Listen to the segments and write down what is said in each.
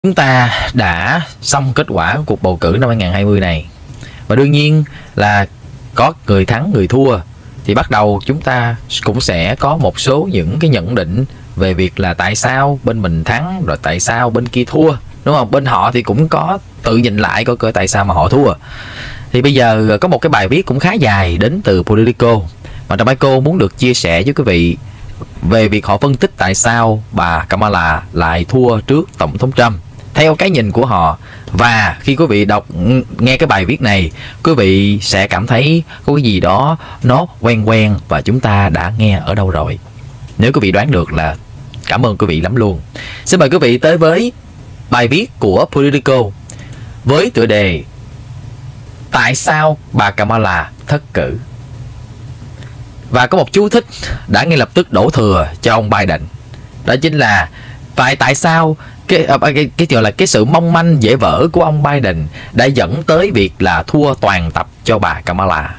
Chúng ta đã xong kết quả cuộc bầu cử năm 2020 này. Và đương nhiên là có người thắng người thua, thì bắt đầu chúng ta cũng sẽ có một số những cái nhận định về việc là tại sao bên mình thắng, rồi tại sao bên kia thua, đúng không? Bên họ thì cũng có tự nhìn lại coi tại sao mà họ thua. Thì bây giờ có một cái bài viết cũng khá dài đến từ Politico, mà Tobacco muốn được chia sẻ với quý vị về việc họ phân tích tại sao bà Kamala lại thua trước Tổng thống Trump theo cái nhìn của họ. Và khi quý vị nghe cái bài viết này, quý vị sẽ cảm thấy có cái gì đó nó quen quen và chúng ta đã nghe ở đâu rồi. Nếu quý vị đoán được là cảm ơn quý vị lắm luôn. Xin mời quý vị tới với bài viết của Politico với tựa đề Tại sao bà Kamala thất cử? Và có một chú thích đã ngay lập tức đổ thừa cho ông Biden. Đó chính là tại sao cái sự mong manh dễ vỡ của ông Biden đã dẫn tới việc là thua toàn tập cho bà Kamala.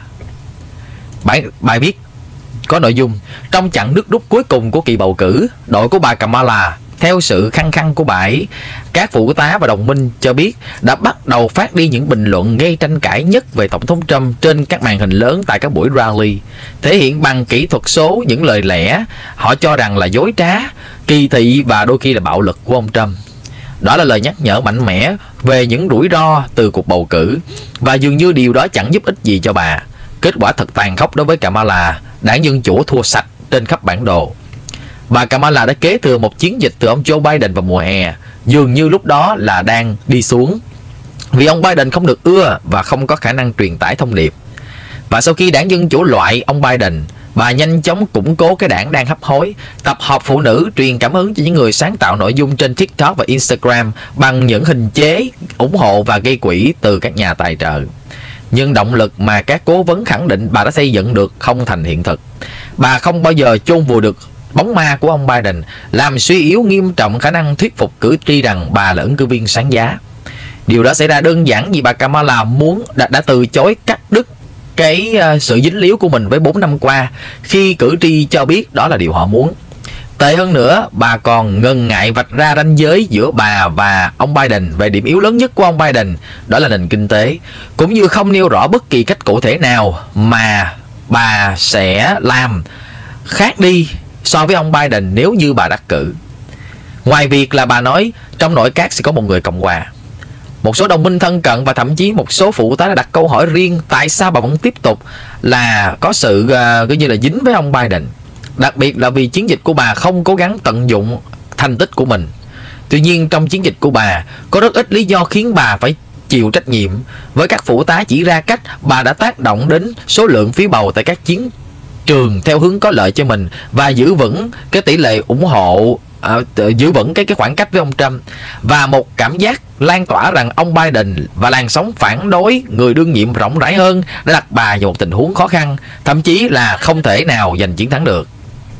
Bài viết có nội dung: trong chặng nước rút cuối cùng của kỳ bầu cử, đội của bà Kamala theo sự khăng khăng của bà ấy, các phụ tá và đồng minh cho biết đã bắt đầu phát đi những bình luận gây tranh cãi nhất về Tổng thống Trump trên các màn hình lớn tại các buổi rally, thể hiện bằng kỹ thuật số những lời lẽ họ cho rằng là dối trá, kỳ thị và đôi khi là bạo lực của ông Trump. Đó là lời nhắc nhở mạnh mẽ về những rủi ro từ cuộc bầu cử, và dường như điều đó chẳng giúp ích gì cho bà. Kết quả thật tàn khốc đối với Kamala, đảng Dân Chủ thua sạch trên khắp bản đồ. Bà Kamala đã kế thừa một chiến dịch từ ông Joe Biden vào mùa hè, dường như lúc đó là đang đi xuống, vì ông Biden không được ưa và không có khả năng truyền tải thông điệp. Và sau khi đảng Dân Chủ loại ông Biden, bà nhanh chóng củng cố cái đảng đang hấp hối, tập hợp phụ nữ truyền cảm hứng cho những người sáng tạo nội dung trên TikTok và Instagram bằng những hình chế ủng hộ và gây quỹ từ các nhà tài trợ. Nhưng động lực mà các cố vấn khẳng định bà đã xây dựng được không thành hiện thực. Bà không bao giờ chôn vùi được bóng ma của ông Biden, làm suy yếu nghiêm trọng khả năng thuyết phục cử tri rằng bà là ứng cử viên sáng giá. Điều đó xảy ra đơn giản vì bà Kamala đã từ chối cắt đứt cái sự dính líu của mình với 4 năm qua, khi cử tri cho biết đó là điều họ muốn. Tệ hơn nữa, bà còn ngần ngại vạch ra ranh giới giữa bà và ông Biden về điểm yếu lớn nhất của ông Biden, đó là nền kinh tế, cũng như không nêu rõ bất kỳ cách cụ thể nào mà bà sẽ làm khác đi so với ông Biden nếu như bà đắc cử. Ngoài việc là bà nói trong nội các sẽ có một người Cộng hòa, một số đồng minh thân cận và thậm chí một số phụ tá đã đặt câu hỏi riêng tại sao bà vẫn tiếp tục là có sự coi như là dính với ông Biden, đặc biệt là vì chiến dịch của bà không cố gắng tận dụng thành tích của mình. Tuy nhiên trong chiến dịch của bà có rất ít lý do khiến bà phải chịu trách nhiệm, với các phụ tá chỉ ra cách bà đã tác động đến số lượng phiếu bầu tại các chiến trường theo hướng có lợi cho mình và giữ vững cái tỷ lệ ủng hộ, giữ vững cái khoảng cách với ông Trump, và một cảm giác lan tỏa rằng ông Biden và làn sóng phản đối người đương nhiệm rộng rãi hơn đã đặt bà vào một tình huống khó khăn, thậm chí là không thể nào giành chiến thắng được.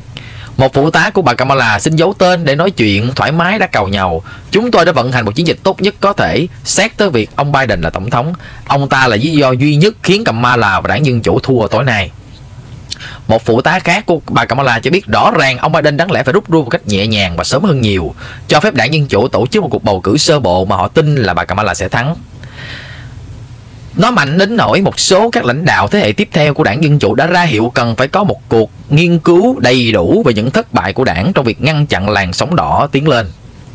Một phụ tá của bà Kamala xin giấu tên để nói chuyện thoải mái đã càu nhàu: chúng tôi đã vận hành một chiến dịch tốt nhất có thể xét tới việc ông Biden là tổng thống. Ông ta là lý do duy nhất khiến Kamala và đảng Dân Chủ thua tối nay. Một phụ tá khác của bà Kamala cho biết rõ ràng ông Biden đáng lẽ phải rút lui một cách nhẹ nhàng và sớm hơn nhiều, cho phép đảng Dân Chủ tổ chức một cuộc bầu cử sơ bộ mà họ tin là bà Kamala sẽ thắng. Nó mạnh đến nỗi một số các lãnh đạo thế hệ tiếp theo của đảng Dân Chủ đã ra hiệu cần phải có một cuộc nghiên cứu đầy đủ về những thất bại của đảng trong việc ngăn chặn làn sóng đỏ tiến lên.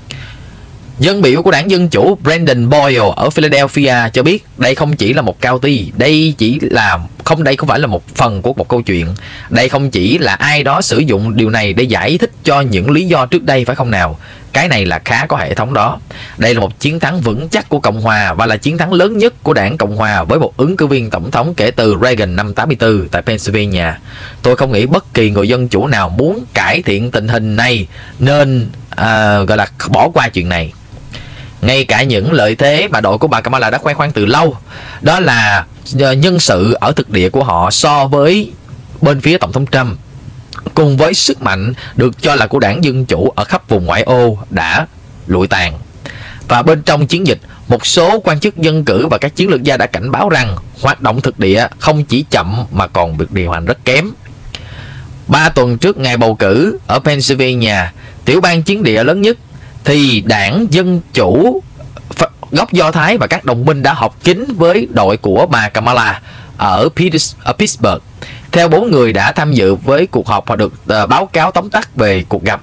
Dân biểu của đảng Dân Chủ Brandon Boyle ở Philadelphia cho biết đây không chỉ là một cao ti, đây không phải là một phần của một câu chuyện. Đây không chỉ là ai đó sử dụng điều này để giải thích cho những lý do trước đây, phải không nào? Cái này là khá có hệ thống đó. Đây là một chiến thắng vững chắc của Cộng hòa và là chiến thắng lớn nhất của đảng Cộng hòa với một ứng cử viên tổng thống kể từ Reagan năm 84 tại Pennsylvania. Tôi không nghĩ bất kỳ người Dân Chủ nào muốn cải thiện tình hình này nên gọi là bỏ qua chuyện này. Ngay cả những lợi thế mà đội của bà Kamala đã khoe khoang từ lâu, đó là nhân sự ở thực địa của họ so với bên phía Tổng thống Trump, cùng với sức mạnh được cho là của đảng Dân Chủ ở khắp vùng ngoại ô đã lụi tàn. Và bên trong chiến dịch, một số quan chức dân cử và các chiến lược gia đã cảnh báo rằng hoạt động thực địa không chỉ chậm mà còn được điều hành rất kém. 3 tuần trước ngày bầu cử ở Pennsylvania, tiểu bang chiến địa lớn nhất, thì đảng Dân Chủ gốc Do Thái và các đồng minh đã họp kín với đội của bà Kamala ở Pittsburgh. Theo 4 người đã tham dự với cuộc họp, họ được báo cáo tóm tắt về cuộc gặp.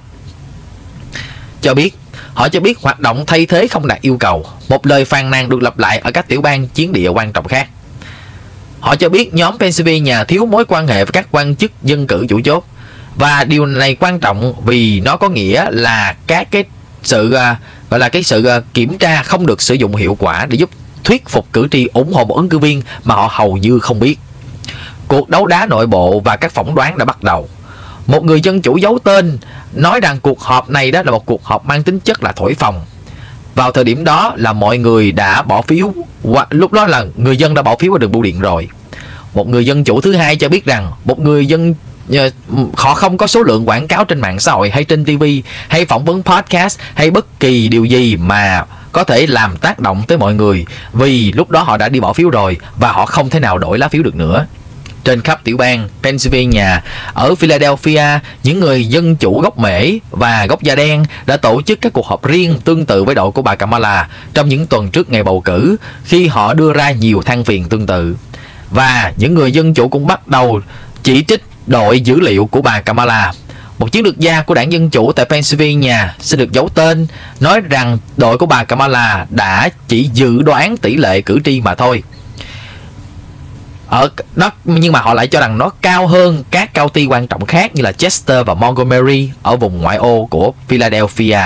Họ cho biết hoạt động thay thế không đạt yêu cầu. Một lời phàn nàn được lặp lại ở các tiểu bang chiến địa quan trọng khác. Họ cho biết nhóm Pennsylvania thiếu mối quan hệ với các quan chức dân cử chủ chốt. Và điều này quan trọng vì nó có nghĩa là sự kiểm tra không được sử dụng hiệu quả để giúp thuyết phục cử tri ủng hộ một ứng cử viên mà họ hầu như không biết. Cuộc đấu đá nội bộ và các phỏng đoán đã bắt đầu. Một người dân chủ giấu tên nói rằng cuộc họp này đó là một cuộc họp mang tính chất là thổi phồng. Vào thời điểm đó là mọi người đã bỏ phiếu, lúc đó là người dân đã bỏ phiếu ở đường bưu điện rồi. Một người dân chủ thứ hai cho biết rằng họ không có số lượng quảng cáo trên mạng xã hội hay trên TV hay phỏng vấn podcast hay bất kỳ điều gì mà có thể làm tác động tới mọi người, vì lúc đó họ đã đi bỏ phiếu rồi và họ không thể nào đổi lá phiếu được nữa. Trên khắp tiểu bang Pennsylvania, ở Philadelphia, những người dân chủ gốc Mễ và gốc da đen đã tổ chức các cuộc họp riêng tương tự với đội của bà Kamala trong những tuần trước ngày bầu cử, khi họ đưa ra nhiều than phiền tương tự. Và những người dân chủ cũng bắt đầu chỉ trích đội dữ liệu của bà Kamala. Một chiến lược gia của đảng Dân Chủ tại Pennsylvania sẽ được giấu tên nói rằng đội của bà Kamala đã chỉ dự đoán tỷ lệ cử tri mà thôi. Nhưng mà họ lại cho rằng nó cao hơn các county quan trọng khác như là Chester và Montgomery ở vùng ngoại ô của Philadelphia.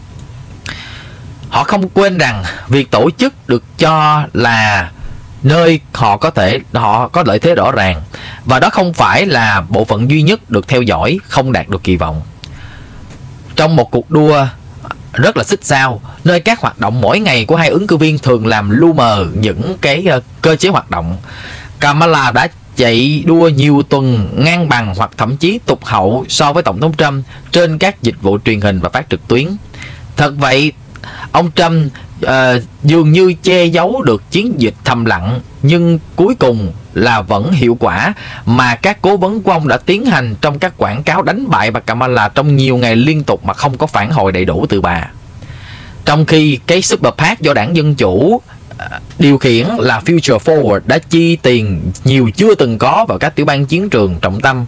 Họ không quên rằng việc tổ chức được cho là nơi họ có lợi thế rõ ràng, và đó không phải là bộ phận duy nhất được theo dõi không đạt được kỳ vọng. Trong một cuộc đua rất là xích sao, nơi các hoạt động mỗi ngày của hai ứng cử viên thường làm lu mờ những cái cơ chế hoạt động, Kamala đã chạy đua nhiều tuần ngang bằng hoặc thậm chí tụt hậu so với Tổng thống Trump trên các dịch vụ truyền hình và phát trực tuyến. Thật vậy, ông Trump dường như che giấu được chiến dịch thầm lặng, nhưng cuối cùng là vẫn hiệu quả mà các cố vấn của ông đã tiến hành trong các quảng cáo đánh bại bà Kamala trong nhiều ngày liên tục mà không có phản hồi đầy đủ từ bà. Trong khi cái Super PAC do đảng Dân Chủ điều khiển là Future Forward đã chi tiền nhiều chưa từng có vào các tiểu bang chiến trường trọng tâm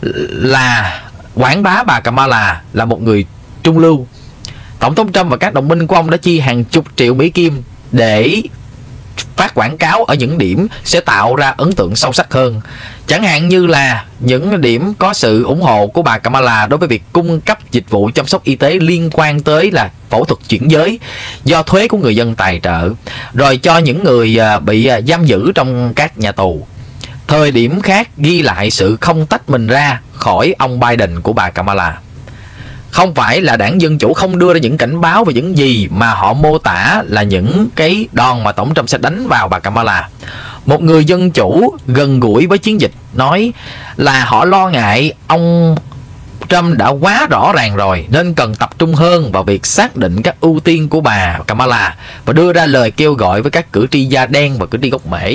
là quảng bá bà Kamala là một người trung lưu. Tổng thống Trump và các đồng minh của ông đã chi hàng chục triệu Mỹ Kim để phát quảng cáo ở những điểm sẽ tạo ra ấn tượng sâu sắc hơn. Chẳng hạn như là những điểm có sự ủng hộ của bà Kamala đối với việc cung cấp dịch vụ chăm sóc y tế liên quan tới là phẫu thuật chuyển giới do thuế của người dân tài trợ, rồi cho những người bị giam giữ trong các nhà tù. Thời điểm khác ghi lại sự không tách mình ra khỏi ông Biden của bà Kamala. Không phải là đảng Dân Chủ không đưa ra những cảnh báo về những gì mà họ mô tả là những cái đòn mà Tổng Trump sẽ đánh vào bà Kamala. Một người Dân Chủ gần gũi với chiến dịch nói là họ lo ngại ông Trump đã quá rõ ràng rồi, nên cần tập trung hơn vào việc xác định các ưu tiên của bà Kamala và đưa ra lời kêu gọi với các cử tri da đen và cử tri gốc Mễ.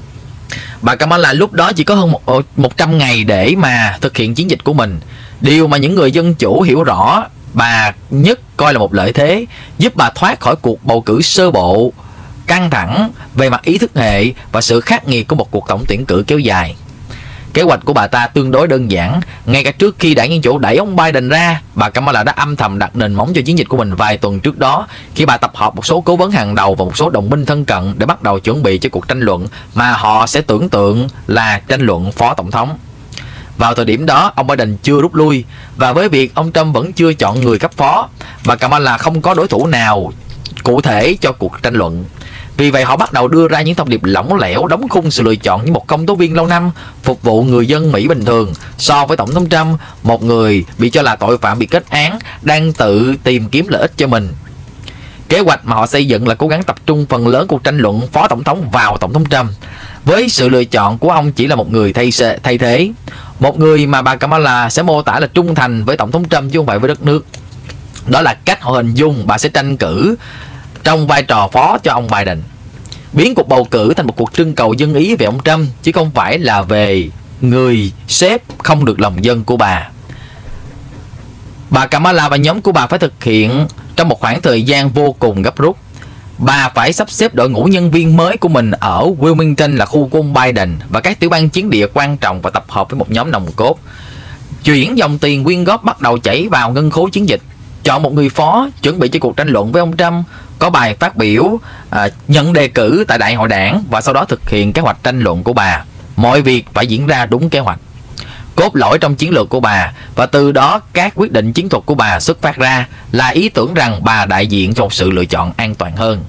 Bà Kamala lúc đó chỉ có hơn 100 ngày để mà thực hiện chiến dịch của mình. Điều mà những người Dân Chủ hiểu rõ bà nhất coi là một lợi thế, giúp bà thoát khỏi cuộc bầu cử sơ bộ căng thẳng về mặt ý thức hệ và sự khắc nghiệt của một cuộc tổng tuyển cử kéo dài. Kế hoạch của bà ta tương đối đơn giản. Ngay cả trước khi đảng Dân Chủ đẩy ông Biden ra, bà Kamala đã âm thầm đặt nền móng cho chiến dịch của mình vài tuần trước đó, khi bà tập hợp một số cố vấn hàng đầu và một số đồng minh thân cận để bắt đầu chuẩn bị cho cuộc tranh luận mà họ sẽ tưởng tượng là tranh luận phó tổng thống. Vào thời điểm đó, ông Biden chưa rút lui, và với việc ông Trump vẫn chưa chọn người cấp phó, bà Kamala không có đối thủ nào cụ thể cho cuộc tranh luận. Vì vậy họ bắt đầu đưa ra những thông điệp lỏng lẻo, đóng khung sự lựa chọn như một công tố viên lâu năm phục vụ người dân Mỹ bình thường, so với Tổng thống Trump, một người bị cho là tội phạm bị kết án, đang tự tìm kiếm lợi ích cho mình. Kế hoạch mà họ xây dựng là cố gắng tập trung phần lớn cuộc tranh luận phó tổng thống vào Tổng thống Trump, với sự lựa chọn của ông chỉ là một người thay thế, một người mà bà Kamala sẽ mô tả là trung thành với Tổng thống Trump chứ không phải với đất nước. Đó là cách họ hình dung bà sẽ tranh cử trong vai trò phó cho ông Biden, biến cuộc bầu cử thành một cuộc trưng cầu dân ý về ông Trump, chứ không phải là về người sếp không được lòng dân của bà. Bà Kamala và nhóm của bà phải thực hiện trong một khoảng thời gian vô cùng gấp rút. Bà phải sắp xếp đội ngũ nhân viên mới của mình ở Wilmington là khu của ông Biden và các tiểu bang chiến địa quan trọng và tập hợp với một nhóm nòng cốt. Chuyển dòng tiền quyên góp bắt đầu chảy vào ngân khố chiến dịch. Chọn một người phó chuẩn bị cho cuộc tranh luận với ông Trump, có bài phát biểu, nhận đề cử tại đại hội đảng và sau đó thực hiện kế hoạch tranh luận của bà. Mọi việc phải diễn ra đúng kế hoạch. Cốt lõi trong chiến lược của bà và từ đó các quyết định chiến thuật của bà xuất phát ra là ý tưởng rằng bà đại diện cho một sự lựa chọn an toàn hơn.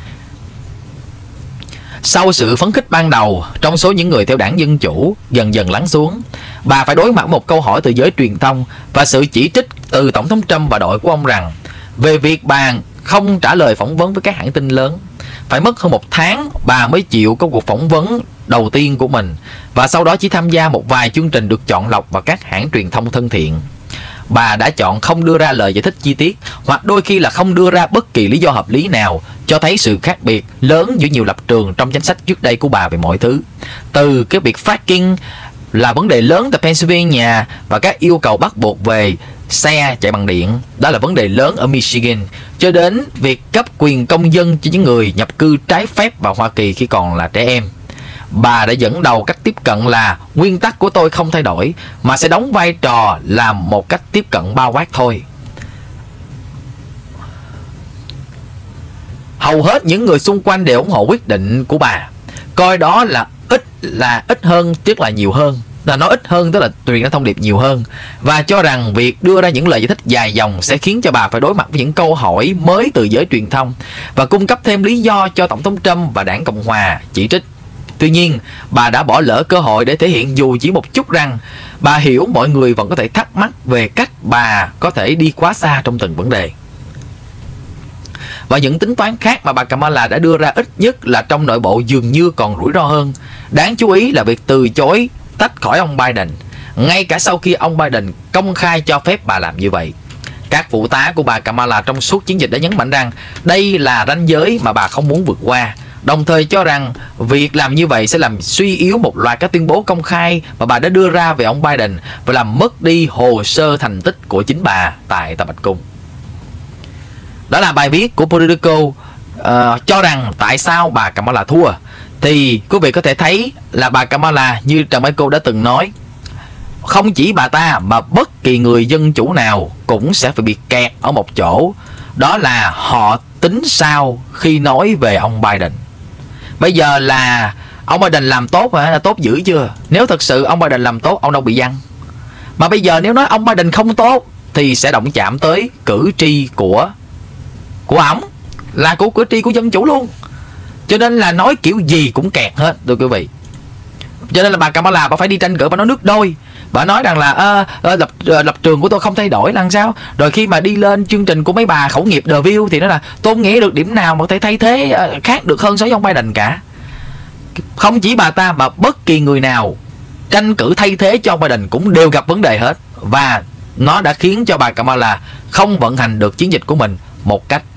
Sau sự phấn khích ban đầu trong số những người theo đảng Dân Chủ dần dần lắng xuống, bà phải đối mặt với một câu hỏi từ giới truyền thông và sự chỉ trích từ Tổng thống Trump và đội của ông rằng về việc bà không trả lời phỏng vấn với các hãng tin lớn. Phải mất hơn 1 tháng bà mới chịu có cuộc phỏng vấn đầu tiên của mình và sau đó chỉ tham gia một vài chương trình được chọn lọc vào các hãng truyền thông thân thiện. Bà đã chọn không đưa ra lời giải thích chi tiết hoặc đôi khi là không đưa ra bất kỳ lý do hợp lý nào, cho thấy sự khác biệt lớn giữa nhiều lập trường trong chính sách trước đây của bà về mọi thứ. Từ cái việc fracking là vấn đề lớn tại Pennsylvania và các yêu cầu bắt buộc về xe chạy bằng điện, đó là vấn đề lớn ở Michigan, cho đến việc cấp quyền công dân cho những người nhập cư trái phép vào Hoa Kỳ khi còn là trẻ em. Bà đã dẫn đầu cách tiếp cận là nguyên tắc của tôi không thay đổi, mà sẽ đóng vai trò là một cách tiếp cận bao quát thôi. Hầu hết những người xung quanh đều ủng hộ quyết định của bà, coi đó là ít hơn tức là nhiều hơn. Là nói ít hơn tức là truyền ra thông điệp nhiều hơn, và cho rằng việc đưa ra những lời giải thích dài dòng sẽ khiến cho bà phải đối mặt với những câu hỏi mới từ giới truyền thông và cung cấp thêm lý do cho Tổng thống Trump và đảng Cộng Hòa chỉ trích. Tuy nhiên, bà đã bỏ lỡ cơ hội để thể hiện dù chỉ một chút rằng bà hiểu mọi người vẫn có thể thắc mắc về cách bà có thể đi quá xa trong từng vấn đề. Và những tính toán khác mà bà Kamala đã đưa ra ít nhất là trong nội bộ dường như còn rủi ro hơn. Đáng chú ý là việc từ chối tách khỏi ông Biden, ngay cả sau khi ông Biden công khai cho phép bà làm như vậy. Các phụ tá của bà Kamala trong suốt chiến dịch đã nhấn mạnh rằng đây là ranh giới mà bà không muốn vượt qua, đồng thời cho rằng việc làm như vậy sẽ làm suy yếu một loạt các tuyên bố công khai mà bà đã đưa ra về ông Biden và làm mất đi hồ sơ thành tích của chính bà tại Tòa Bạch Cung. Đó là bài viết của Politico cho rằng tại sao bà Kamala thua. Thì quý vị có thể thấy là bà Kamala, như Trần Michael đã từng nói, không chỉ bà ta mà bất kỳ người dân chủ nào cũng sẽ phải bị kẹt ở một chỗ, đó là họ tính sao khi nói về ông Biden. Bây giờ là ông Biden làm tốt hả? Là tốt dữ chưa? Nếu thật sự ông Biden làm tốt, ông đâu bị giăng. Mà bây giờ nếu nói ông Biden không tốt thì sẽ động chạm tới cử tri của ổng, là của cử tri của dân chủ luôn. Cho nên là nói kiểu gì cũng kẹt hết, thưa quý vị. Cho nên là bà Kamala bà phải đi tranh cử, bà nói nước đôi. Bà nói rằng là lập trường của tôi không thay đổi là làm sao. Rồi khi mà đi lên chương trình của mấy bà khẩu nghiệp The View thì nó là tôi không nghĩ được điểm nào mà có thể thay thế khác được hơn so với ông Biden cả. Không chỉ bà ta mà bất kỳ người nào tranh cử thay thế cho ông Biden cũng đều gặp vấn đề hết. Và nó đã khiến cho bà Kamala không vận hành được chiến dịch của mình một cách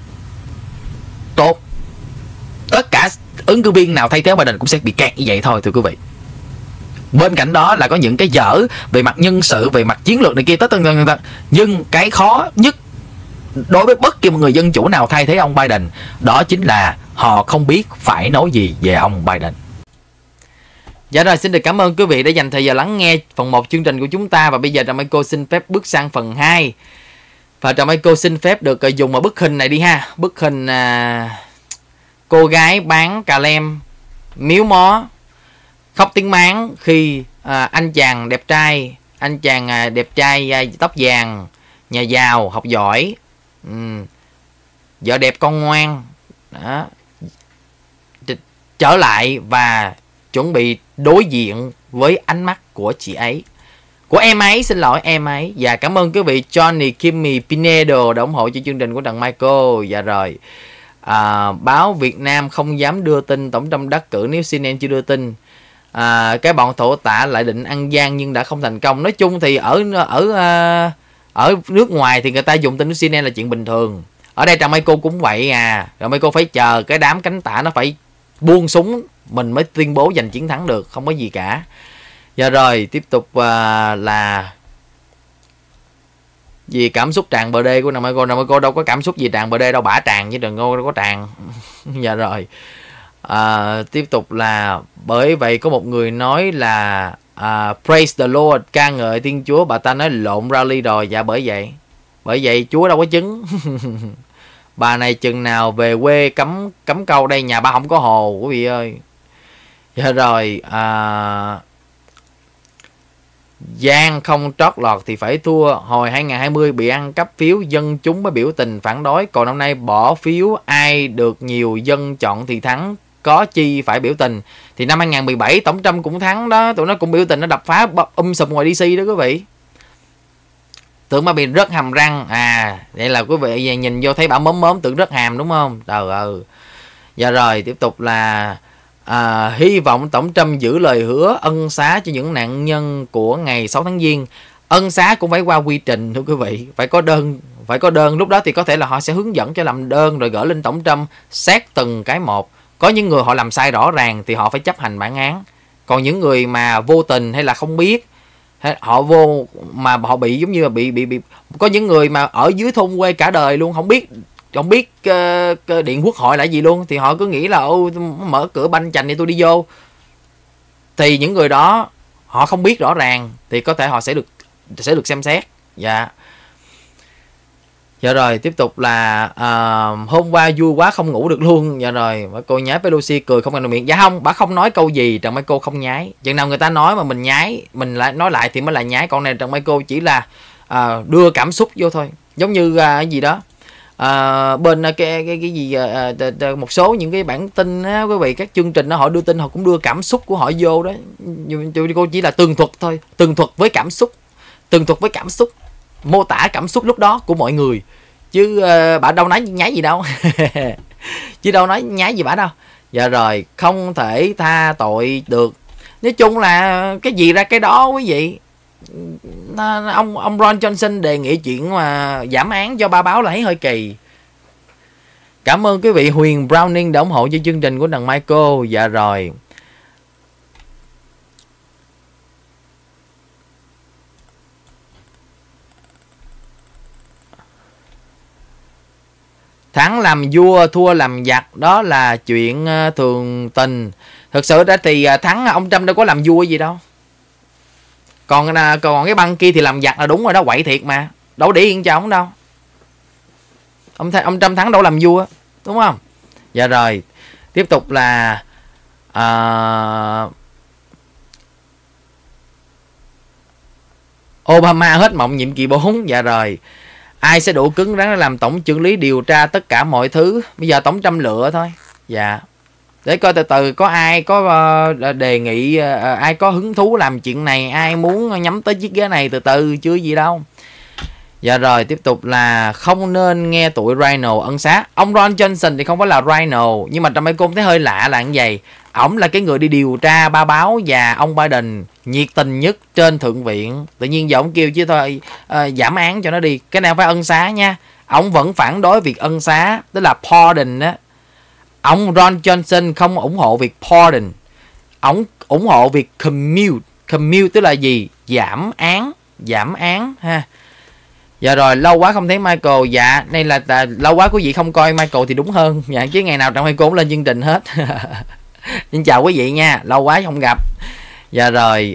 tốt. Tất cả ứng cử viên nào thay thế ông Biden cũng sẽ bị kẹt như vậy thôi, thưa quý vị. Bên cạnh đó là có những cái dở về mặt nhân sự, về mặt chiến lược này kia, nhưng cái khó nhất đối với bất kỳ một người dân chủ nào thay thế ông Biden, đó chính là họ không biết phải nói gì về ông Biden. Dạ rồi, xin được cảm ơn quý vị đã dành thời giờ lắng nghe phần 1 chương trình của chúng ta. Và bây giờ Trà Michael xin phép bước sang phần 2. Và Trà Michael xin phép được dùng một bức hình này đi ha. Bức hình cô gái bán cà lem miếu mó khóc tiếng máng khi anh chàng đẹp trai tóc vàng, nhà giàu, học giỏi, vợ đẹp con ngoan đó, trở lại và chuẩn bị đối diện với ánh mắt của chị ấy, của em ấy, xin lỗi em ấy. Và cảm ơn quý vị Johnny Kimmy Pinedo đã ủng hộ cho chương trình của Trần Michael. Dạ rồi, báo Việt Nam không dám đưa tin Tổng thống đắc cử nếu CNN chưa đưa tin. Cái bọn thổ tả lại định ăn gian nhưng đã không thành công. Nói chung thì ở nước ngoài thì người ta dùng tin của CNN là chuyện bình thường. Ở đây Trần Michael cũng vậy à. Trần Michael phải chờ cái đám cánh tả nó phải buông súng mình mới tuyên bố giành chiến thắng được, không có gì cả. Giờ rồi tiếp tục là Vì cảm xúc tràn bờ đê của Namiko đâu có cảm xúc gì tràn bờ đê đâu, bả tràn chứ đừng đâu có tràn. Dạ rồi. Tiếp tục là bởi vậy có một người nói là praise the Lord, ca ngợi Thiên Chúa, bà ta nói lộn rally rồi. Dạ bởi vậy Chúa đâu có chứng. Bà này chừng nào về quê cắm câu đây, nhà ba không có hồ quý vị ơi. Dạ rồi. Giang không trót lọt thì phải thua. Hồi 2020 bị ăn cắp phiếu, dân chúng mới biểu tình phản đối. Còn năm nay bỏ phiếu, ai được nhiều dân chọn thì thắng, có chi phải biểu tình. Thì năm 2017 Tổng Trump cũng thắng đó, tụi nó cũng biểu tình, nó đập phá sùm ngoài DC đó quý vị. Tưởng mà bị rớt hàm răng. Đây là quý vị nhìn vô thấy bả mớm tưởng rớt hàm đúng không? Trời ơi. Dạ rồi, tiếp tục là hy vọng Tổng Trump giữ lời hứa ân xá cho những nạn nhân của ngày 6 tháng Giêng. Ân xá cũng phải qua quy trình thưa quý vị, phải có đơn, lúc đó thì có thể là họ sẽ hướng dẫn cho làm đơn rồi gửi lên Tổng Trump xét từng cái một. Có những người họ làm sai rõ ràng thì họ phải chấp hành bản án. Còn những người mà vô tình hay là không biết, họ vô mà họ bị giống như là bị có những người mà ở dưới thôn quê cả đời luôn không biết điện quốc hội là gì luôn, thì họ cứ nghĩ là mở cửa banh chành thì tôi đi vô. Thì những người đó họ không biết rõ ràng thì có thể họ sẽ được xem xét. Dạ. Dạ rồi, tiếp tục là hôm qua vui quá không ngủ được luôn. Dạ rồi, cô nhái Pelosi cười không ngăn được miệng. Dạ không, bà không nói câu gì Trần Mai Cô không nhái. Chừng nào người ta nói mà mình nhái, mình lại nói lại thì mới là nhái. Còn này Trần Mai Cô chỉ là đưa cảm xúc vô thôi. Giống như cái gì đó. Bên cái gì một số những cái bản tin á, quý vị, các chương trình đó họ đưa tin họ cũng đưa cảm xúc của họ vô đó. Cô chỉ là tường thuật thôi, tường thuật với cảm xúc, mô tả cảm xúc lúc đó của mọi người, chứ bà đâu nói nhái gì đâu. Chứ đâu nói nhái gì bà đâu. Dạ rồi, không thể tha tội được. Nói chung là cái gì ra cái đó quý vị. Ông Ron Johnson đề nghị chuyện mà giảm án cho ba báo là thấy hơi kỳ. Cảm ơn quý vị Huyền Browning đã ủng hộ cho chương trình của Đằng Michael. Dạ rồi. Thắng làm vua, thua làm giặc, đó là chuyện thường tình. Thực sự ra thì thắng ông Trump đâu có làm vua gì đâu. Còn cái băng kia thì làm giặc là đúng rồi đó, quậy thiệt mà. Đâu để yên cho ông đâu. Ông Trump thắng đâu làm vua, đúng không? Dạ rồi. Tiếp tục là Obama hết mộng nhiệm kỳ 4. Dạ rồi. Ai sẽ đủ cứng rắn để làm tổng chưởng lý điều tra tất cả mọi thứ. Bây giờ Tổng Trump lựa thôi. Dạ. Để coi từ từ có ai có đề nghị, ai có hứng thú làm chuyện này, ai muốn nhắm tới chiếc ghế này từ từ, chưa gì đâu. Dạ rồi, tiếp tục là không nên nghe tụi Rhino ân xá. Ông Ron Johnson thì không phải là Rhino, nhưng mà trong mấy cô thấy hơi lạ là như vậy. Ổng là cái người đi điều tra ba báo và ông Biden nhiệt tình nhất trên thượng viện. Tự nhiên giờ ông kêu chứ thôi giảm án cho nó đi. Cái này không phải ân xá nha. Ông vẫn phản đối việc ân xá, tức là pardon á. Ông Ron Johnson không ủng hộ việc pardon. Ông ủng hộ việc commute. Commute tức là gì? Giảm án ha. Dạ rồi, lâu quá không thấy Michael. Dạ, đây là lâu quá quý vị không coi Michael thì đúng hơn. Dạ, chứ ngày nào trong Michael cũng lên chương trình hết. Xin chào quý vị nha, lâu quá không gặp. Dạ rồi,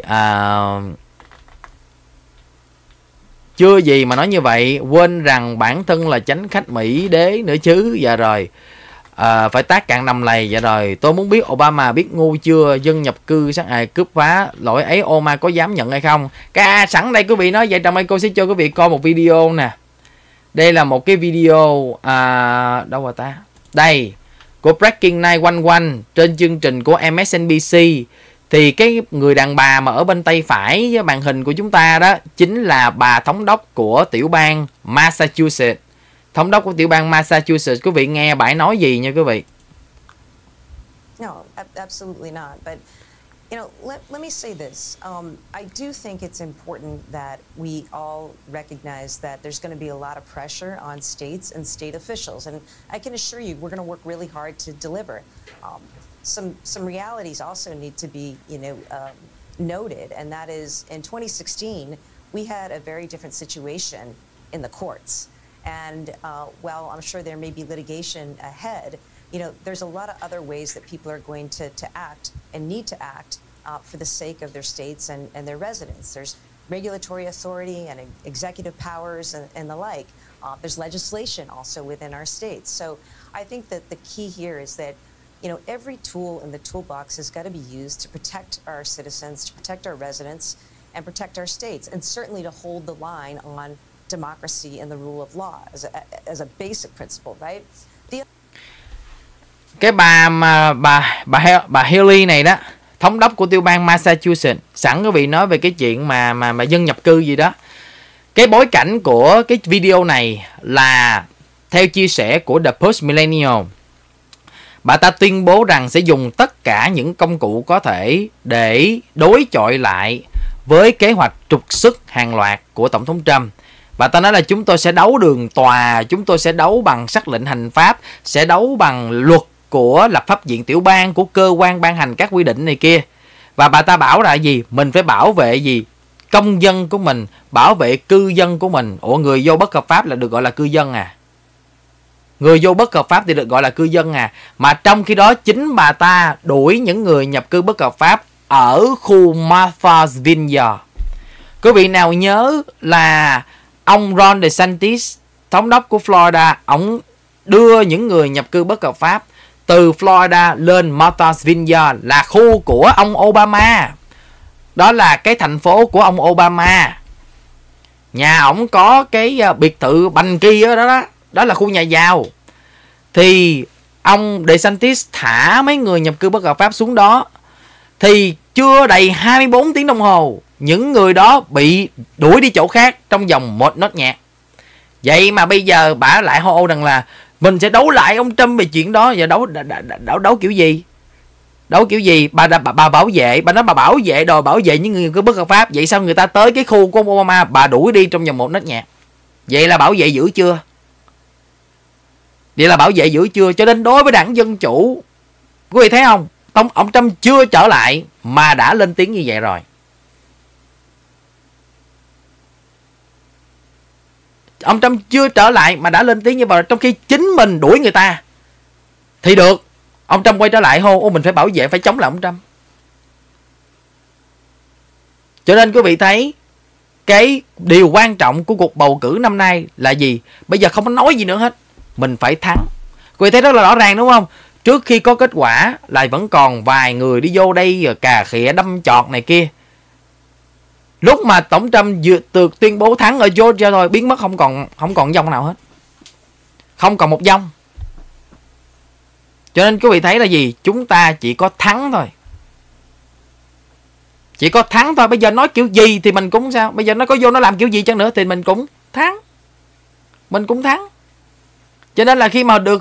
chưa gì mà nói như vậy, quên rằng bản thân là chánh khách Mỹ đế nữa chứ. Dạ rồi, phải tác cạn nằm lầy. Dạ rồi, tôi muốn biết Obama biết ngu chưa, dân nhập cư sát hại cướp phá, lỗi ấy Obama có dám nhận hay không? Sẵn đây quý vị nói vậy, trong đây cô sẽ cho quý vị coi một video nè. Đây là một cái video đâu rồi ta? Đây, của Breaking 911 trên chương trình của MSNBC. Thì cái người đàn bà mà ở bên tay phải màn hình của chúng ta đó chính là bà thống đốc của tiểu bang Massachusetts. Thống đốc của tiểu bang Massachusetts, quý vị nghe bà nói gì nha quý vị. No, absolutely not. But you know, let me say this. I do think it's important that we all recognize that there's going to be a lot of pressure on states and state officials, and I can assure you, we're going to work really hard to deliver. Some realities also need to be, noted, and that is in 2016 we had a very different situation in the courts. And while I'm sure there may be litigation ahead, you know, there's a lot of other ways that people are going to act and need to act for the sake of their states and their residents. There's regulatory authority and executive powers and the like. There's legislation also within our states. So I think that the key here is that, you know, every tool in the toolbox has got to be used to protect our citizens, to protect our residents, and protect our states, and certainly to hold the line on democracy and the rule of law as a basic principle, right? Cái bà Haley này đó, thống đốc của tiểu bang Massachusetts, sẵn quý vị nói về cái chuyện mà dân nhập cư gì đó. Cái bối cảnh của cái video này là theo chia sẻ của The Post Millennial. Bà ta tuyên bố rằng sẽ dùng tất cả những công cụ có thể để đối chọi lại với kế hoạch trục xuất hàng loạt của Tổng thống Trump. Bà ta nói là chúng tôi sẽ đấu đường tòa, chúng tôi sẽ đấu bằng sắc lệnh hành pháp, sẽ đấu bằng luật của lập pháp viện tiểu bang, của cơ quan ban hành các quy định này kia. Và bà ta bảo là gì? Mình phải bảo vệ gì? Công dân của mình, bảo vệ cư dân của mình. Ủa, người vô bất hợp pháp là được gọi là cư dân à? Người vô bất hợp pháp thì được gọi là cư dân à? Mà trong khi đó chính bà ta đuổi những người nhập cư bất hợp pháp ở khu Martha's Vineyard. Quý vị nào nhớ là ông Ron DeSantis, thống đốc của Florida, ông đưa những người nhập cư bất hợp pháp từ Florida lên Martha's Vineyard, là khu của ông Obama. Đó là cái thành phố của ông Obama. Nhà ổng có cái biệt thự bành kia đó, đó là khu nhà giàu. Thì ông DeSantis thả mấy người nhập cư bất hợp pháp xuống đó. Thì chưa đầy 24 tiếng đồng hồ, những người đó bị đuổi đi chỗ khác trong vòng 1 nốt nhạc. Vậy mà bây giờ bả lại hô rằng là mình sẽ đấu lại ông Trump về chuyện đó. Và đấu kiểu gì? Đấu kiểu gì? Bà bảo vệ, bà nói bà bảo vệ, đòi bảo vệ những người bất hợp pháp. Vậy sao người ta tới cái khu của Obama bà đuổi đi trong vòng 1 nốt nhạc? Vậy là bảo vệ dữ chưa? Vậy là bảo vệ dữ chưa? Cho nên đối với đảng Dân Chủ, quý vị thấy không? Ông Trump chưa trở lại mà đã lên tiếng như vậy rồi. Ông Trump chưa trở lại mà đã lên tiếng như vậy, trong khi chính mình đuổi người ta thì được. Ông Trump quay trở lại hô mình phải bảo vệ, phải chống lại ông Trump. Cho nên quý vị thấy cái điều quan trọng của cuộc bầu cử năm nay là gì? Bây giờ không có nói gì nữa hết, mình phải thắng. Quý vị thấy rất là rõ ràng đúng không? Trước khi có kết quả là vẫn còn vài người đi vô đây rồi cà khịa đâm chọt này kia. Lúc mà Tổng Trump vừa tuyên bố thắng ở Georgia thôi, biến mất, không còn dông nào hết. Không còn một dông. Cho nên quý vị thấy là gì? Chúng ta chỉ có thắng thôi. Chỉ có thắng thôi. Bây giờ nói kiểu gì thì mình cũng sao? Bây giờ nó có vô nó làm kiểu gì chăng nữa thì mình cũng thắng. Mình cũng thắng. Cho nên là khi mà được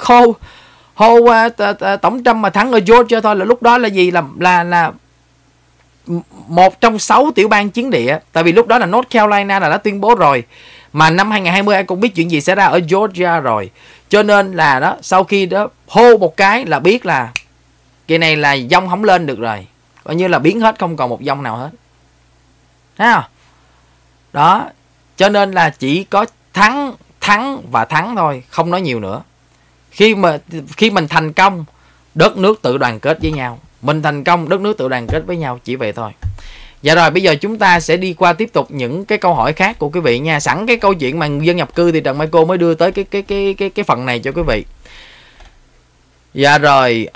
Tổng Trump mà thắng ở Georgia thôi là lúc đó là gì? Là một trong 6 tiểu bang chiến địa. Tại vì lúc đó là North Carolina là đã tuyên bố rồi. Mà năm 2020 ai cũng biết chuyện gì xảy ra ở Georgia rồi. Cho nên là đó, sau khi đó hô một cái là biết là cái này là dông không lên được rồi. Coi như là biến hết, không còn một dông nào hết. Thấy không? Đó. Cho nên là chỉ có thắng và thắng thôi, không nói nhiều nữa. Khi mình thành công, đất nước tự đoàn kết với nhau. Mình thành công, đất nước tự đoàn kết với nhau, chỉ vậy thôi. Dạ rồi, bây giờ chúng ta sẽ đi qua tiếp tục những cái câu hỏi khác của quý vị nha. Sẵn cái câu chuyện mà dân nhập cư thì Trần Mai Cô mới đưa tới cái phần này cho quý vị. Dạ rồi,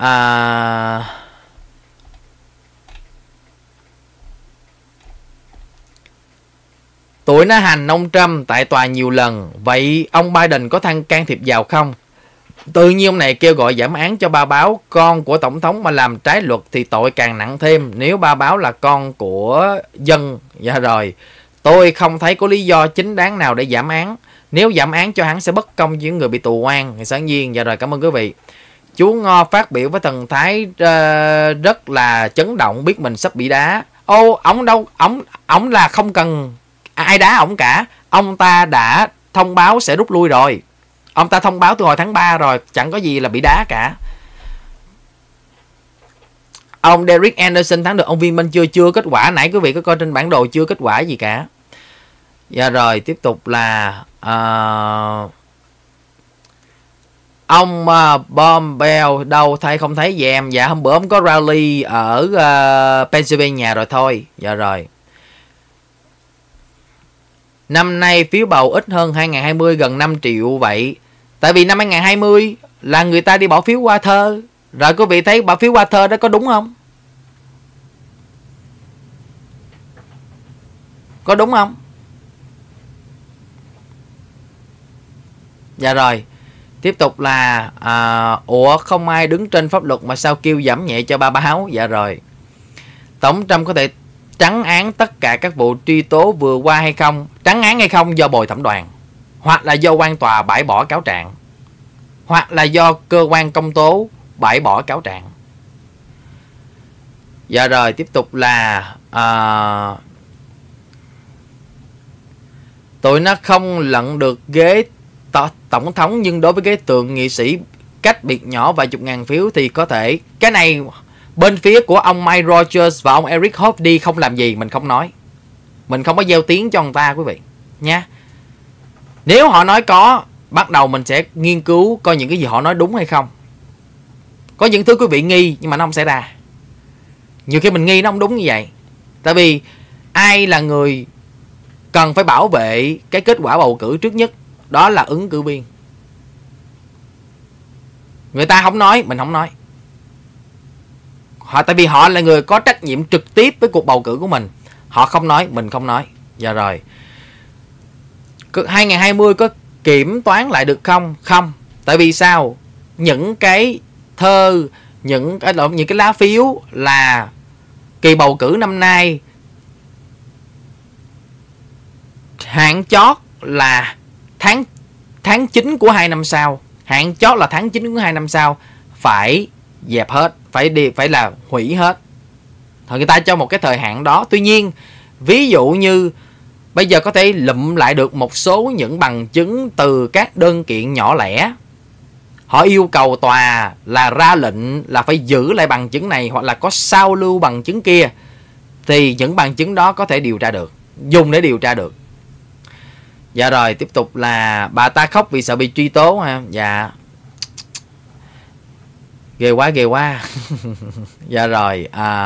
tuổi nó hành ông Trump tại tòa nhiều lần. Vậy ông Biden có can thiệp vào không? Tự nhiên ông này kêu gọi giảm án cho ba báo con của tổng thống mà làm trái luật thì tội càng nặng thêm nếu ba báo là con của dân. Dạ rồi, tôi không thấy có lý do chính đáng nào để giảm án. Nếu giảm án cho hắn sẽ bất công với những người bị tù oan. Sáng nhiên. Dạ rồi, cảm ơn quý vị. Chú Ngo phát biểu với thần thái rất là chấn động, biết mình sắp bị đá. Ổng là không cần ai đá ổng cả. Ông ta đã thông báo sẽ rút lui rồi. Ông ta thông báo từ hồi tháng 3 rồi, chẳng có gì là bị đá cả. Ông Derek Anderson thắng được ông Viên Minh chưa kết quả. Nãy quý vị có coi trên bản đồ chưa kết quả gì cả. Dạ rồi, tiếp tục là ông Pompeo đâu thấy không thấy gì em? Dạ hôm bữa ông có rally ở Pennsylvania rồi thôi. Dạ rồi. Năm nay phiếu bầu ít hơn 2020 gần 5 triệu vậy. Tại vì năm 2020 là người ta đi bỏ phiếu qua thơ. Rồi quý vị thấy bỏ phiếu qua thơ đó có đúng không? Có đúng không? Dạ rồi. Tiếp tục là ủa không ai đứng trên pháp luật mà sao kêu giảm nhẹ cho ba báo. Dạ rồi. Tổng Trump có thể trắng án tất cả các vụ truy tố vừa qua hay không? Trắng án hay không do bồi thẩm đoàn, hoặc là do quan tòa bãi bỏ cáo trạng, hoặc là do cơ quan công tố bãi bỏ cáo trạng. Dạ rồi, tiếp tục là tụi nó không lận được ghế tổng thống, nhưng đối với ghế thượng nghị sĩ cách biệt nhỏ vài chục ngàn phiếu thì có thể. Cái này bên phía của ông Mike Rogers và ông Eric Hobbs không làm gì, mình không nói. Mình không có gieo tiếng cho người ta quý vị nha. Nếu họ nói có, bắt đầu mình sẽ nghiên cứu coi những cái gì họ nói đúng hay không. Có những thứ quý vị nghi nhưng mà nó không xảy ra. Nhiều khi mình nghi nó không đúng như vậy. Tại vì ai là người cần phải bảo vệ cái kết quả bầu cử trước nhất? Đó là ứng cử viên. Người ta không nói, mình không nói. Tại vì họ là người có trách nhiệm trực tiếp với cuộc bầu cử của mình. Họ không nói, mình không nói. Dạ rồi. 2020 có kiểm toán lại được không? Không. Tại vì sao? Những cái thơ, những cái lá phiếu là kỳ bầu cử năm nay hạn chót là tháng 9 của 2 năm sau. Hạn chót là tháng 9 của 2 năm sau phải dẹp hết, phải là hủy hết. Người ta cho một cái thời hạn đó. Tuy nhiên, ví dụ như bây giờ có thể lụm lại được một số những bằng chứng từ các đơn kiện nhỏ lẻ. Họ yêu cầu tòa là ra lệnh là phải giữ lại bằng chứng này, hoặc là có sao lưu bằng chứng kia, thì những bằng chứng đó có thể điều tra được, dùng để điều tra được. Dạ rồi, tiếp tục là bà ta khóc vì sợ bị truy tố ha. Dạ. Ghê quá, ghê quá. Dạ rồi,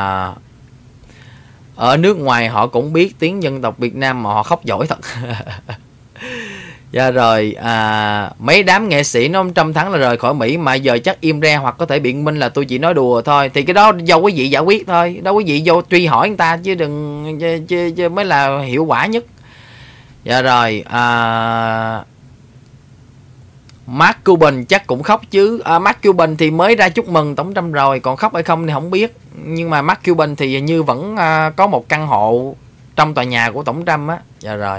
ở nước ngoài họ cũng biết tiếng dân tộc Việt Nam mà họ khóc giỏi thật. Dạ rồi, mấy đám nghệ sĩ nói ông Trump thắng là rời khỏi Mỹ, mà giờ chắc im re hoặc có thể biện minh là tôi chỉ nói đùa thôi. Thì cái đó do quý vị giải quyết thôi. Đó quý vị vô truy hỏi người ta chứ đừng chứ mới là hiệu quả nhất. Dạ rồi, Mark Cuban chắc cũng khóc chứ. Mark Cuban thì mới ra chúc mừng Tổng Trump rồi, còn khóc hay không thì không biết. Nhưng mà Mark Cuban thì như vẫn có một căn hộ trong tòa nhà của Tổng Trump á. Dạ rồi.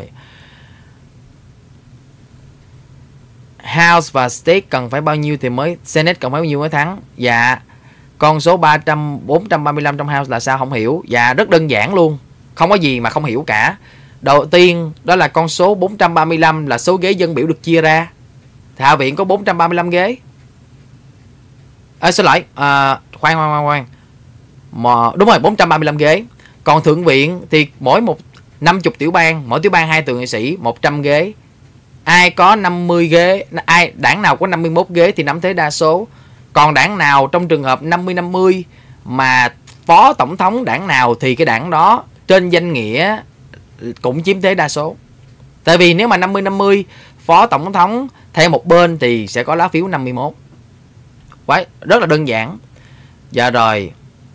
House và State cần phải bao nhiêu thì mới, Senate cần phải bao nhiêu mới thắng? Dạ. Con số 435 trong House là sao không hiểu? Dạ rất đơn giản luôn. Không có gì mà không hiểu cả. Đầu tiên đó là con số 435 là số ghế dân biểu được chia ra. Hạ viện có 435 ghế. Xin lỗi, khoan. Đúng rồi, 435 ghế. Còn thượng viện thì mỗi 50 tiểu bang, mỗi tiểu bang 2 thượng nghị sĩ, 100 ghế. Ai có 50 ghế, đảng nào có 51 ghế thì nắm thế đa số. Còn đảng nào trong trường hợp 50-50 mà phó tổng thống đảng nào thì cái đảng đó trên danh nghĩa cũng chiếm thế đa số. Tại vì nếu mà 50-50 phó tổng thống theo một bên thì sẽ có lá phiếu 51. Quái, rất là đơn giản. Dạ rồi.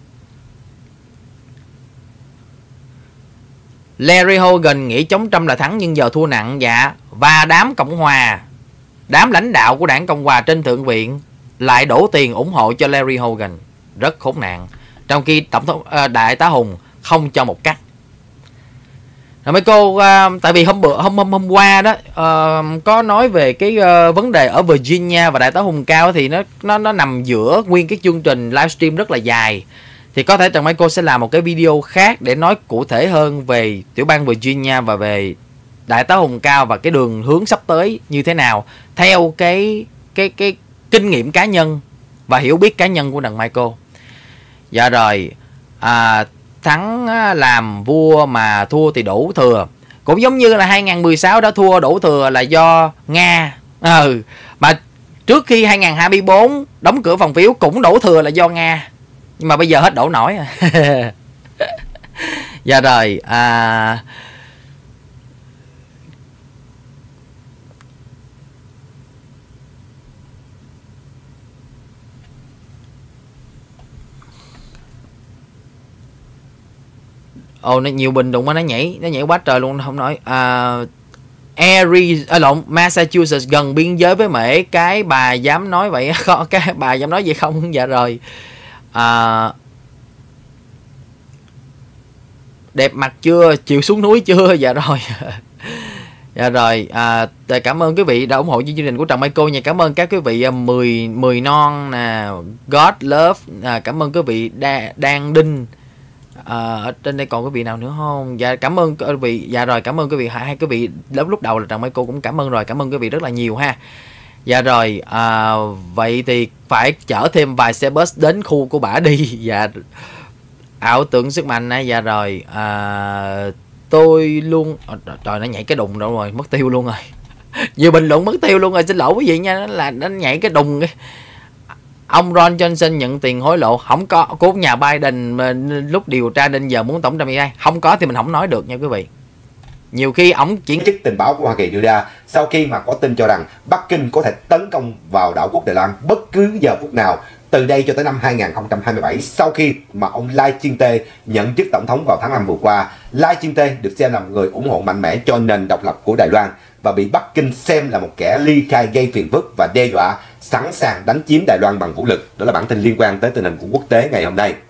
Larry Hogan nghĩ chống Trump là thắng nhưng giờ thua nặng. Dạ. Và đám Cộng Hòa, đám lãnh đạo của đảng Cộng Hòa trên thượng viện lại đổ tiền ủng hộ cho Larry Hogan. Rất khốn nạn. Trong khi tổng thống Đại tá Hùng không cho một cắt. Rồi mấy cô, tại vì hôm qua đó có nói về cái vấn đề ở Virginia và Đại tá Hùng Cao thì nó nằm giữa nguyên cái chương trình livestream rất là dài. Thì có thể Trần Michael sẽ làm một cái video khác để nói cụ thể hơn về tiểu bang Virginia và về Đại tá Hùng Cao và cái đường hướng sắp tới như thế nào theo cái kinh nghiệm cá nhân và hiểu biết cá nhân của Trần Michael. Dạ rồi, thắng làm vua mà thua thì đủ thừa. Cũng giống như là 2016 đã thua đổ thừa là do Nga. Mà trước khi 2024 đóng cửa phòng phiếu cũng đổ thừa là do Nga. Nhưng mà bây giờ hết đổ nổi. Dạ rồi, nó nhiều bình đụng mà nó nhảy quá trời luôn, không nói. Massachusetts gần biên giới với Mỹ, cái bà dám nói vậy? Cái bà dám nói vậy không? Dạ rồi. Đẹp mặt chưa? Chịu xuống núi chưa? Dạ rồi. Dạ rồi. Cảm ơn quý vị đã ủng hộ chương trình của Trần Michael nha. Cảm ơn các quý vị 10 non nè, God Love, cảm ơn quý vị Đan Đinh. Ở trên đây còn quý vị nào nữa không? Dạ cảm ơn quý vị. Dạ rồi, cảm ơn quý vị. Hai quý vị lúc đầu là Trần Michael cũng cảm ơn rồi. Cảm ơn quý vị rất là nhiều ha. Dạ rồi, vậy thì phải chở thêm vài xe bus đến khu của bả đi. Dạ, ảo tưởng sức mạnh. Dạ rồi, tôi luôn trời, nó nhảy cái đùng đâu rồi, mất tiêu luôn rồi. Nhiều bình luận mất tiêu luôn rồi, xin lỗi quý vị nha. Nó nhảy cái đùng. Ông Ron Johnson nhận tiền hối lộ không có, của nhà Biden lúc điều tra đến giờ muốn tổng thống AI không có thì mình không nói được nha quý vị. Nhiều khi ổng chỉ chức tình báo của Hoa Kỳ đưa ra sau khi mà có tin cho rằng Bắc Kinh có thể tấn công vào đảo quốc Đài Loan bất cứ giờ phút nào từ đây cho tới năm 2027, sau khi mà ông Lai Ching-te nhận chức tổng thống vào tháng 5 vừa qua. Lai Ching-te được xem là một người ủng hộ mạnh mẽ cho nền độc lập của Đài Loan và bị Bắc Kinh xem là một kẻ ly khai gây phiền phức và đe dọa sẵn sàng đánh chiếm Đài Loan bằng vũ lực. Đó là bản tin liên quan tới tình hình của quốc tế ngày hôm nay.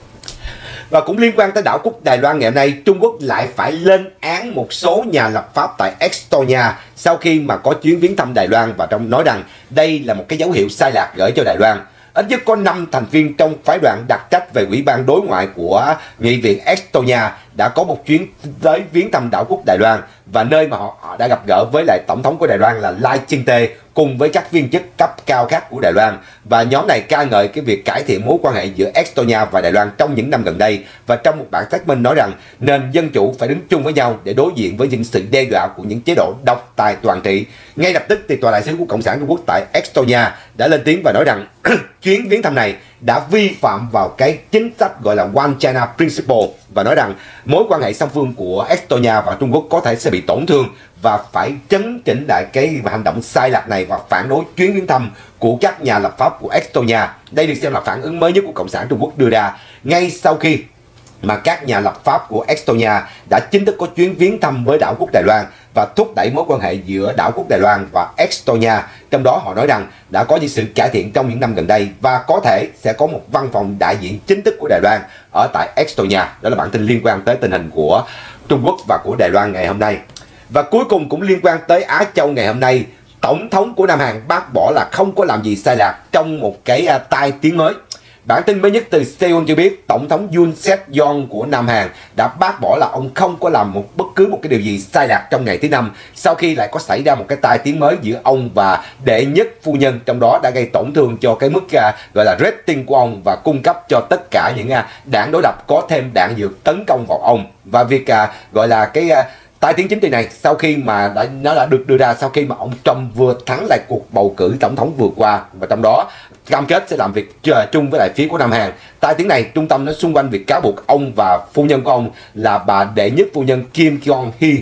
Và cũng liên quan tới đảo quốc Đài Loan ngày hôm nay, Trung Quốc lại phải lên án một số nhà lập pháp tại Estonia sau khi mà có chuyến viếng thăm Đài Loan và nói rằng đây là một cái dấu hiệu sai lạc gửi cho Đài Loan. Ít nhất có 5 thành viên trong phái đoàn đặc trách về Ủy ban đối ngoại của Nghị viện Estonia đã có một chuyến tới viếng thăm đảo quốc Đài Loan và nơi mà họ đã gặp gỡ với lại tổng thống của Đài Loan là Lai Ching-te cùng với các viên chức cấp cao khác của Đài Loan. Và nhóm này ca ngợi cái việc cải thiện mối quan hệ giữa Estonia và Đài Loan trong những năm gần đây, và trong một bản xác minh nói rằng nền dân chủ phải đứng chung với nhau để đối diện với những sự đe dọa của những chế độ độc tài toàn trị. Ngay lập tức thì Tòa đại sứ của Cộng sản Trung Quốc tại Estonia đã lên tiếng và nói rằng chuyến viếng thăm này đã vi phạm vào cái chính sách gọi là One China Principle, và nói rằng mối quan hệ song phương của Estonia và Trung Quốc có thể sẽ bị tổn thương và phải chấn chỉnh lại cái hành động sai lạc này và phản đối chuyến viếng thăm của các nhà lập pháp của Estonia. Đây được xem là phản ứng mới nhất của Cộng sản Trung Quốc đưa ra ngay sau khi mà các nhà lập pháp của Estonia đã chính thức có chuyến viếng thăm với đảo quốc Đài Loan và thúc đẩy mối quan hệ giữa đảo quốc Đài Loan và Estonia. Trong đó họ nói rằng đã có những sự cải thiện trong những năm gần đây và có thể sẽ có một văn phòng đại diện chính thức của Đài Loan ở tại Estonia. Đó là bản tin liên quan tới tình hình của Trung Quốc và của Đài Loan ngày hôm nay. Và cuối cùng cũng liên quan tới Á Châu ngày hôm nay, Tổng thống của Nam Hàn bác bỏ là không có làm gì sai lạc trong một cái tai tiếng mới. Bản tin mới nhất từ Seoul cho biết Tổng thống Yoon Suk-yeol của Nam Hàn đã bác bỏ là ông không có làm bất cứ một cái điều gì sai lạc trong ngày thứ Năm, sau khi lại có xảy ra một cái tai tiếng mới giữa ông và đệ nhất phu nhân, trong đó đã gây tổn thương cho cái mức gọi là rating của ông và cung cấp cho tất cả những đảng đối lập có thêm đạn dược tấn công vào ông. Và việc gọi là cái tai tiếng chính trị này sau khi mà nó đã được đưa ra sau khi mà ông Trump vừa thắng lại cuộc bầu cử tổng thống vừa qua, và trong đó cam kết sẽ làm việc chung với lại phía của Nam Hàn. Tai tiếng này trung tâm nó xung quanh việc cáo buộc ông và phu nhân của ông là bà đệ nhất phu nhân Kim Kyung Hee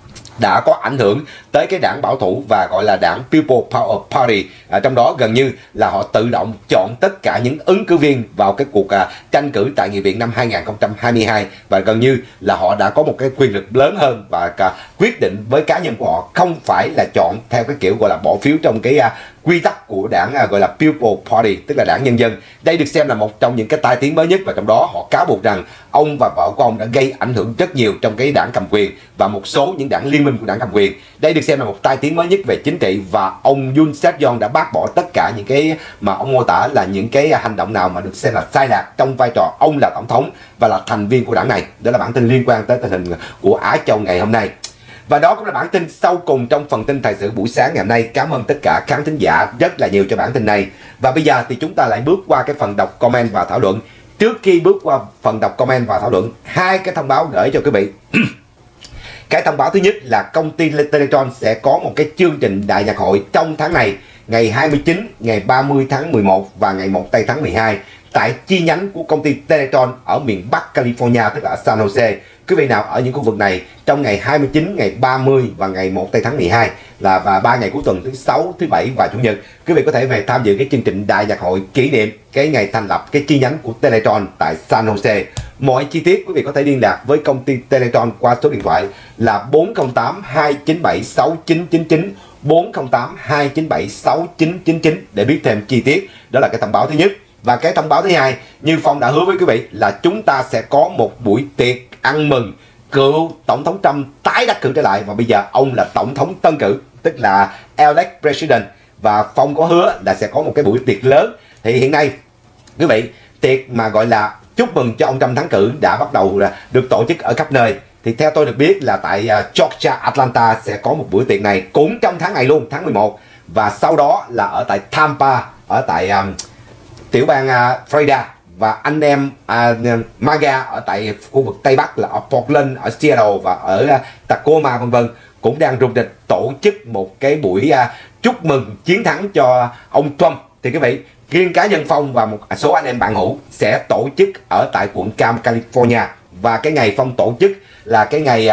đã có ảnh hưởng tới cái đảng bảo thủ và gọi là đảng People Power Party. Trong đó gần như là họ tự động chọn tất cả những ứng cử viên vào cái cuộc tranh cử tại Nghị viện năm 2022, và gần như là họ đã có một cái quyền lực lớn hơn và quyết định với cá nhân của họ, không phải là chọn theo cái kiểu gọi là bỏ phiếu trong cái quy tắc của đảng gọi là People Party, tức là đảng nhân dân. Đây được xem là một trong những cái tai tiếng mới nhất, và trong đó họ cáo buộc rằng ông và vợ của ông đã gây ảnh hưởng rất nhiều trong cái đảng cầm quyền và một số những đảng liên minh của đảng cầm quyền. Đây được xem là một tai tiếng mới nhất về chính trị, và ông Yoon Suk-yeol đã bác bỏ tất cả những cái mà ông mô tả là những cái hành động nào mà được xem là sai lạc trong vai trò ông là tổng thống và là thành viên của đảng này. Đó là bản tin liên quan tới tình hình của Á Châu ngày hôm nay. Và đó cũng là bản tin sau cùng trong phần tin thời sự buổi sáng ngày hôm nay. Cảm ơn tất cả khán thính giả rất là nhiều cho bản tin này. Và bây giờ thì chúng ta lại bước qua cái phần đọc comment và thảo luận. Trước khi bước qua phần đọc comment và thảo luận, hai cái thông báo gửi cho quý vị. Cái thông báo thứ nhất là công ty Teletron sẽ có một cái chương trình đại nhạc hội trong tháng này, ngày 29, ngày 30 tháng 11 và ngày 1 tháng 12 tại chi nhánh của công ty Teletron ở miền Bắc California, tức là ở San Jose. Quý vị nào ở những khu vực này trong ngày 29, ngày 30 và ngày 1 tháng 12 là và 3 ngày cuối tuần, thứ Sáu, thứ Bảy và Chủ nhật, quý vị có thể về tham dự cái chương trình đại nhạc hội kỷ niệm cái ngày thành lập cái chi nhánh của Teletron tại San Jose. Mọi chi tiết quý vị có thể liên lạc với công ty Teletron qua số điện thoại là 408 297 6999, 408 297 6999 để biết thêm chi tiết. Đó là cái thông báo thứ nhất. Và cái thông báo thứ hai, như Phong đã hứa với quý vị, là chúng ta sẽ có một buổi tiệc ăn mừng cựu Tổng thống Trump tái đắc cử trở lại, và bây giờ ông là Tổng thống tân cử, tức là elect president. Và Phong có hứa là sẽ có một cái buổi tiệc lớn. Thì hiện nay quý vị, tiệc mà gọi là chúc mừng cho ông Trump thắng cử đã bắt đầu là được tổ chức ở khắp nơi. Thì theo tôi được biết là tại Georgia, Atlanta sẽ có một buổi tiệc này cũng trong tháng này luôn, tháng 11. Và sau đó là ở tại Tampa, ở tại tiểu bang Florida, và anh em MAGA ở tại khu vực Tây Bắc là ở Portland, ở Seattle và ở Tacoma vân vân cũng đang rục rịch tổ chức một cái buổi chúc mừng chiến thắng cho ông Trump. Thì quý vị, riêng cá nhân Phong và một số anh em bạn hữu sẽ tổ chức ở tại quận Cam, California, và cái ngày Phong tổ chức là cái ngày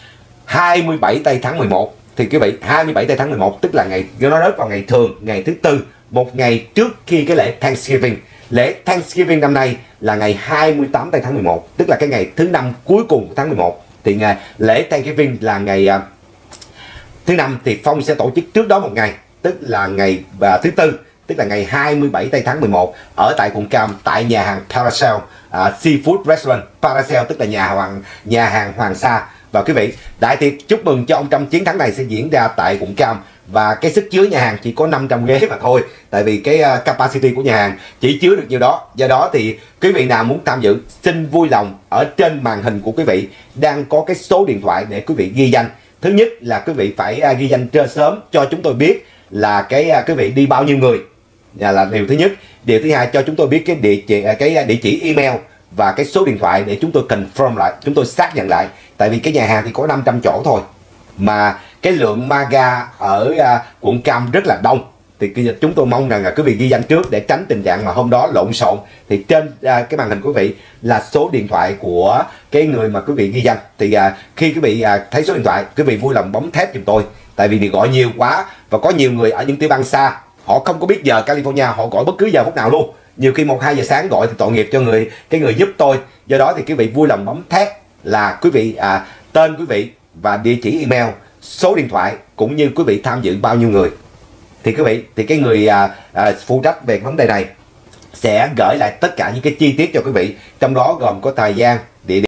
27 tây tháng 11. Thì quý vị, 27 tây tháng 11 tức là ngày nó rớt vào ngày thường, ngày thứ Tư, một ngày trước khi cái lễ Thanksgiving. Lễ Thanksgiving năm nay là ngày 28 tây tháng 11, tức là cái ngày thứ năm cuối cùng của tháng 11. Thì ngày lễ Thanksgiving là ngày thứ năm, thì Phong sẽ tổ chức trước đó một ngày, tức là ngày thứ Tư, tức là ngày 27 tây tháng 11 ở tại quận Cam, tại nhà hàng Paracel Seafood Restaurant. Paracel tức là nhà hàng Hoàng Sa. Và quý vị, đại tiệc chúc mừng cho ông Trump chiến thắng này sẽ diễn ra tại quận Cam, và cái sức chứa nhà hàng chỉ có 500 ghế mà thôi, tại vì cái capacity của nhà hàng chỉ chứa được nhiêu đó. Do đó thì quý vị nào muốn tham dự, xin vui lòng ở trên màn hình của quý vị đang có cái số điện thoại để quý vị ghi danh. Thứ nhất là quý vị phải ghi danh trên sớm cho chúng tôi biết là cái quý vị đi bao nhiêu người, là điều thứ nhất. Điều thứ hai, cho chúng tôi biết cái địa chỉ email và cái số điện thoại để chúng tôi confirm lại, chúng tôi xác nhận lại. Tại vì cái nhà hàng thì có 500 chỗ thôi, mà cái lượng MAGA ở quận Cam rất là đông. Thì chúng tôi mong rằng là quý vị ghi danh trước để tránh tình trạng mà hôm đó lộn xộn. Thì trên cái màn hình của quý vị là số điện thoại của cái người mà quý vị ghi danh. Thì khi quý vị thấy số điện thoại, quý vị vui lòng bấm thép giùm tôi. Tại vì gọi nhiều quá, và có nhiều người ở những tiểu bang xa, họ không có biết giờ California, họ gọi bất cứ giờ phút nào luôn. Nhiều khi 1-2 giờ sáng gọi thì tội nghiệp cho cái người giúp tôi. Do đó thì quý vị vui lòng bấm thép là quý vị tên quý vị và địa chỉ email, số điện thoại, cũng như quý vị tham dự bao nhiêu người. Thì quý vị, thì cái người phụ trách về vấn đề này sẽ gửi lại tất cả những cái chi tiết cho quý vị, trong đó gồm có thời gian, địa điểm